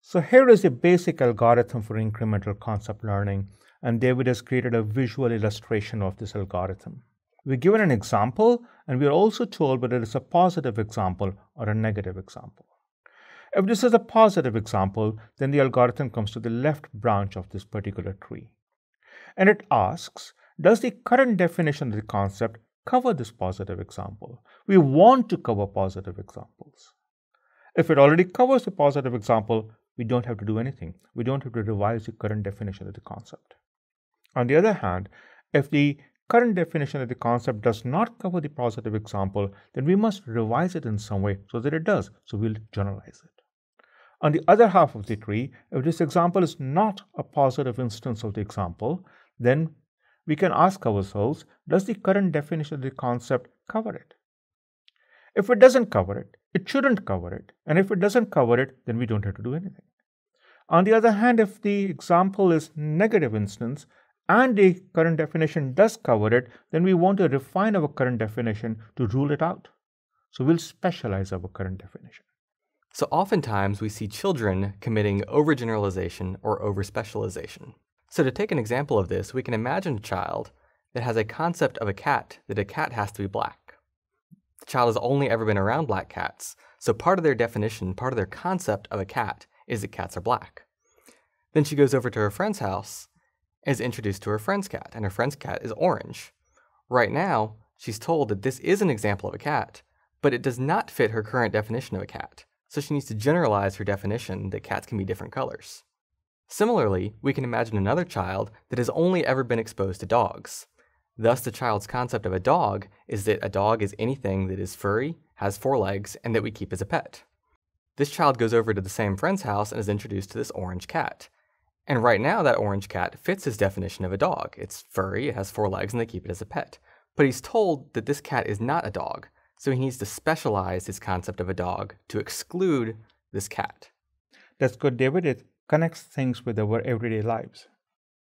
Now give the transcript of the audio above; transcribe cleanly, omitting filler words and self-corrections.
So here is the basic algorithm for incremental concept learning, and David has created a visual illustration of this algorithm. We're given an example, and we're also told whether it's a positive example or a negative example. If this is a positive example, then the algorithm comes to the left branch of this particular tree. And it asks, does the current definition of the concept cover this positive example? We want to cover positive examples. If it already covers the positive example, we don't have to do anything. We don't have to revise the current definition of the concept. On the other hand, if the current definition of the concept does not cover the positive example, then we must revise it in some way so that it does. So we'll generalize it. On the other half of the tree, if this example is not a positive instance of the example, then we can ask ourselves, does the current definition of the concept cover it? If it doesn't cover it, it shouldn't cover it. And if it doesn't cover it, then we don't have to do anything. On the other hand, if the example is negative instance and the current definition does cover it, then we want to refine our current definition to rule it out. So we'll specialize our current definition. So oftentimes we see children committing overgeneralization or overspecialization. So to take an example of this, we can imagine a child that has a concept of a cat that a cat has to be black. The child has only ever been around black cats, so part of their definition, part of their concept of a cat is that cats are black. Then she goes over to her friend's house and is introduced to her friend's cat, and her friend's cat is orange. Right now, she's told that this is an example of a cat, but it does not fit her current definition of a cat, so she needs to generalize her definition that cats can be different colors. Similarly, we can imagine another child that has only ever been exposed to dogs. Thus, the child's concept of a dog is that a dog is anything that is furry, has 4 legs, and that we keep as a pet. This child goes over to the same friend's house and is introduced to this orange cat. And right now, that orange cat fits his definition of a dog. It's furry, it has 4 legs, and they keep it as a pet. But he's told that this cat is not a dog, so he needs to specialize his concept of a dog to exclude this cat. That's good, David. It connects things with our everyday lives.